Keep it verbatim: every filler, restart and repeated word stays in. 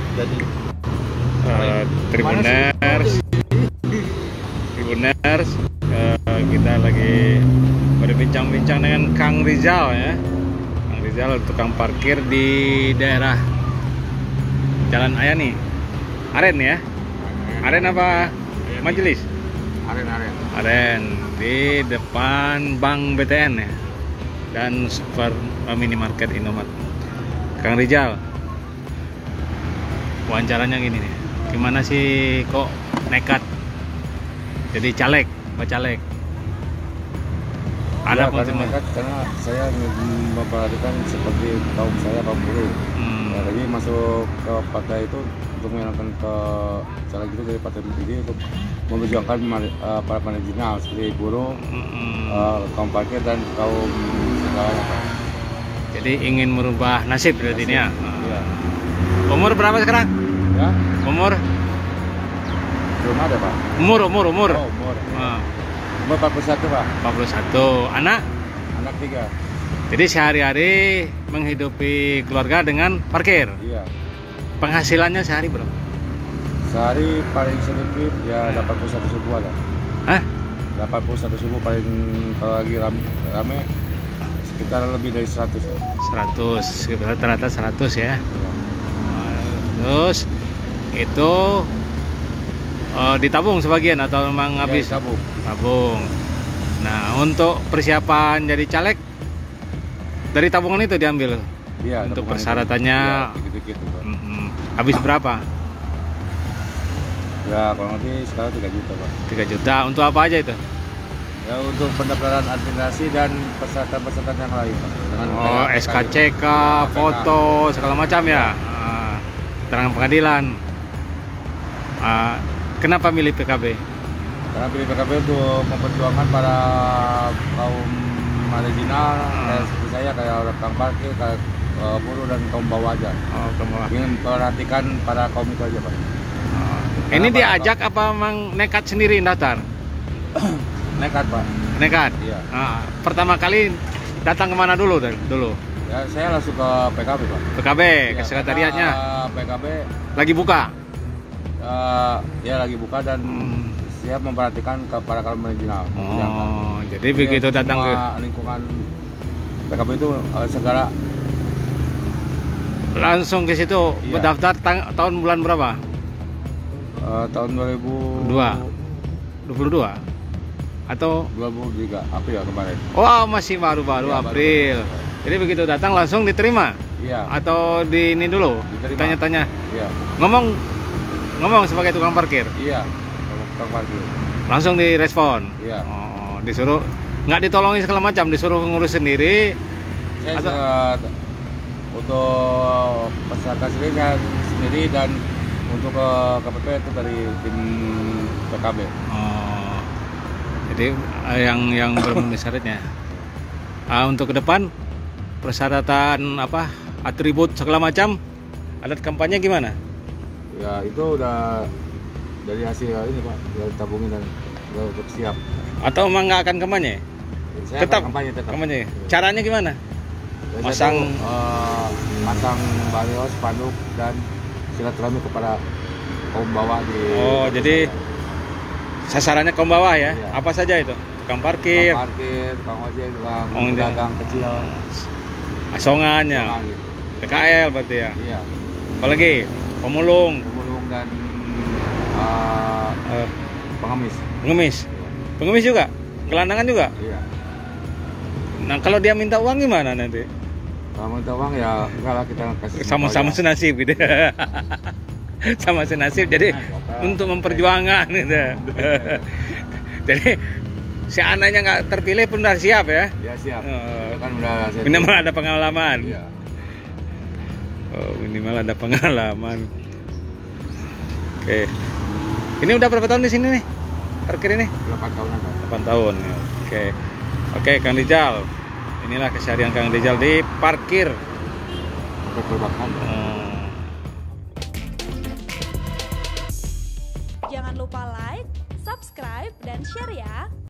jadi uh, Tribuners Tribuners uh, kita lagi berbincang-bincang dengan Kang Rizal ya. Kang Rizal tukang parkir di daerah Jalan Ayani. Aren ya? Aren apa Majelis? aren aren Aren di depan Bank B T N ya. Dan super uh, minimarket Indomaret. Kang Rizal, wawancaranya gini nih, gimana sih kok nekat jadi caleg, bacalek? Ada ya, karena nekat karena saya memperhatikan seperti kaum saya kaum buruh. Hmm. Ya, jadi masuk ke partai itu untuk menyenangkan ke caleg itu dari partai ini untuk memperjuangkan uh, para marginal seperti buruh, hmm. uh, kaum parkir dan kaum segalanya. Jadi ingin merubah nasib berarti ini ya. Ya. Umur berapa sekarang? Ya. Umur? Belum ada, Pak. Umur, umur, umur. Oh, umur. Ah. Umur empat puluh satu, Pak. empat puluh satu. Anak? Anak tiga. Jadi sehari-hari menghidupi keluarga dengan parkir? Iya. Penghasilannya sehari berapa? Sehari paling sedikit ya delapan puluh satu ribu ada. Hah? delapan puluh satu ribu paling kalau lagi rame, rame sekitar lebih dari seratus. seratus, rata-rata seratus ya. Terus itu uh, ditabung sebagian atau memang Ya, habis? tabung. Tabung. Nah, untuk persiapan jadi caleg dari tabungan itu diambil. Iya, untuk tabungan persyaratannya. Itu, ya, dikit-dikit, mm -mm. Habis berapa? Ya, kalau nanti sekarang tiga juta, Pak. tiga juta. Untuk apa aja itu? Ya, untuk pendaftaran administrasi dan peserta-peserta yang lain, Pak. Dengan Oh, S K C K, foto, segala macam ya. Ah, keterangan pengadilan. Ah, kenapa milih P K B? Karena pilih P K B untuk memperjuangkan para kaum marginal, Hmm. kayak seperti saya, kayak orang tukang parkir, kayak uh, buruh dan kaum bawah aja. Oh, kamu. Ingin memperhatikan para kaum itu aja, Pak. Oh. Ini diajak apa memang nekat sendiri daftar? Nekat, Pak. Nekat. Iya. Ah, pertama kali datang kemana dulu dan dulu? Ya, saya langsung ke P K B, Pak. P K B, Ya, ke sekretariatnya. karena, uh, P K B Lagi buka. uh, ya lagi buka dan Hmm. siap memperhatikan ke para kaum marginal. Oh, jadi begitu datang ke lingkungan P K B itu uh, segala langsung ke situ. Iya. Berdaftar tang- tahun bulan berapa? uh, tahun dua ribu dua puluh dua atau dua ribu tiga April kemarin. oh masih baru-baru Iya, April. baru. Jadi begitu datang langsung diterima Iya. atau di ini dulu Diterima. tanya-tanya Iya. ngomong ngomong sebagai tukang parkir Iya. Tukang parkir. langsung direspon. Iya. Oh, disuruh nggak ditolongin segala macam, disuruh ngurus sendiri. Saya Atau- se- untuk peserta sendiri saya sendiri dan untuk ke K P P itu dari tim P K B. Oh, jadi eh, yang yang bermemenuhi syaratnya. Ah, untuk ke depan persyaratan apa atribut segala macam alat kampanye gimana? Ya itu udah dari hasil ini, Pak, dari tabungin dan udah untuk siap. Atau emang nggak akan kampanye? Saya Tetap akan kampanye tetap. Kampanye. Caranya gimana? Dan Masang saya tuh, eh, masang baliho, spanduk dan silaturahmi kepada kaum bawah di. Oh, jadi sasarannya kaum bawah ya? Iya. Apa saja itu? Tukang parkir, Tukang parkir, tukang ojek, tukang Oh, iya. pedagang kecil. asongannya, Tukang gitu. P K L berarti ya. Iya. Apalagi pemulung, Pemulung dan eh, eh, pengemis. pengemis, pengemis juga, gelandangan juga. Iya. Nah kalau dia minta uang gimana nanti? Kalau minta uang ya enggak lah, kita kasih Sama-sama aja. senasib gitu. Sama senasib jadi untuk memperjuangkan gitu. Jadi si anaknya nggak terpilih pun udah siap ya. Ya siap. Oh. Kan udah saya Minimal ada pengalaman. Iya. Oh, minimal ada pengalaman. Oke. Ini udah berapa tahun di sini nih? Parkir ini? delapan tahunan, Pak. delapan tahun. Ya. Oke. Oke, Kang Rizal. Inilah keseharian Kang Rizal di parkir. Untuk perubahan. Hmm. Jangan lupa like, subscribe, dan share ya.